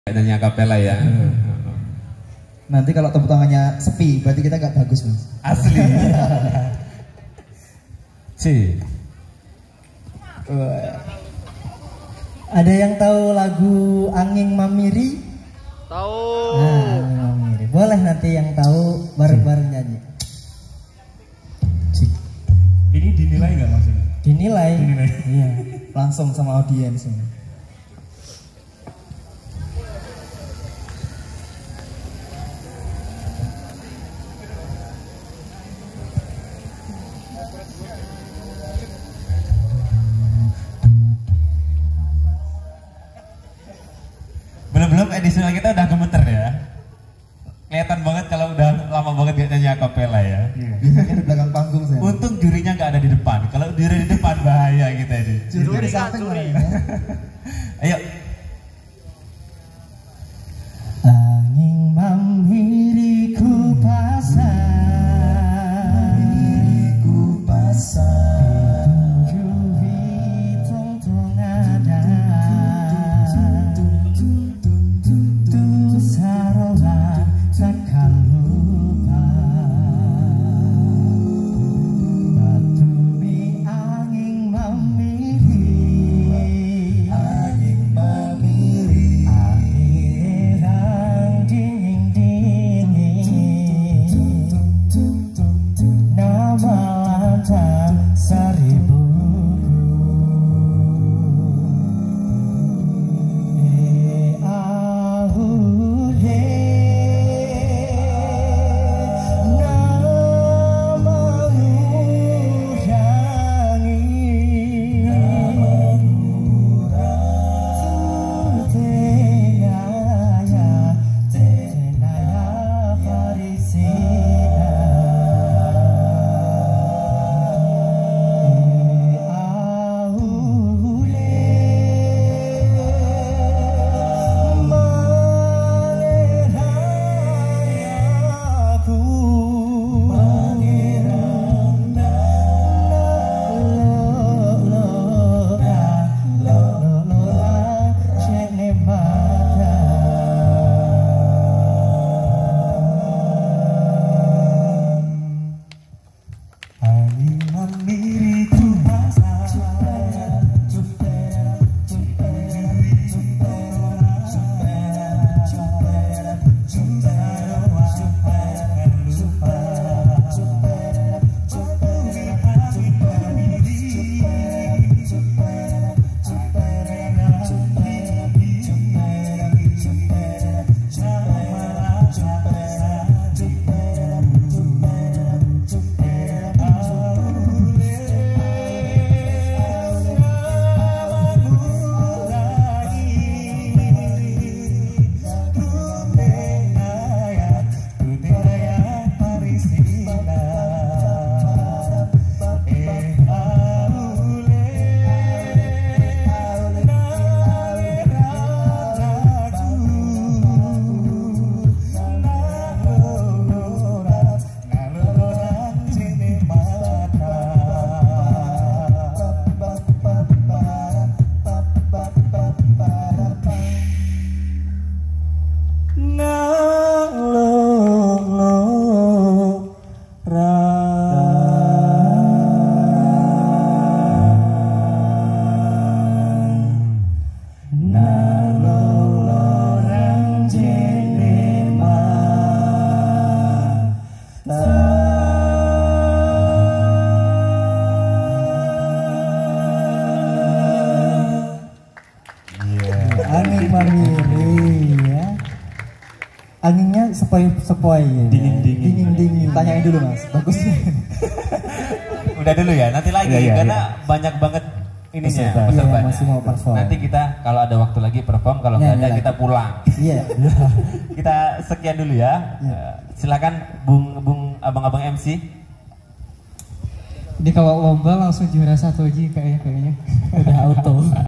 Nyanyi akapela ya. Nanti kalau tepuk tangannya sepi, berarti kita gak bagus, Mas. Asli. Ada yang tahu lagu Angin Mamiri? Tahu. Nah, Angin Mamiri. Boleh nanti yang tahu bareng-bareng nyanyi. Ini dinilai nggak maksudnya? Dinilai. Dinilai. Iya, langsung sama audiens ini. Belum edisional kita udah gemeter ya. Kelihatan banget kalau udah lama banget gak nyanyi akapela ya. Biasanya di belakang panggung saya. Untung jurinya nggak ada di depan. Kalau juri di depan bahaya kita ini. Juri di samping mana ya? Ayo. Angin mamiri ku pasang, Juhi tong ada, tu sarola takkan lupa. Batumi angin mamiri, akhiran dingin-dingin, nama lantang seribu. Angin mamiri ya. Anginnya sepoi-sepoi ya. Dingin. Tanyain dulu, Mas. Bagusnya. Udah dulu ya, nanti lagi karena banyak banget ininya pesertanya. Masih mau perform. Nanti kita kalau ada waktu lagi perform, kalau nggak ada kita pulang. Iya. Kita sekian dulu ya. Silakan Bung abang-abang MC. Di kawak lomba langsung juara 1 aja kayaknya udah auto.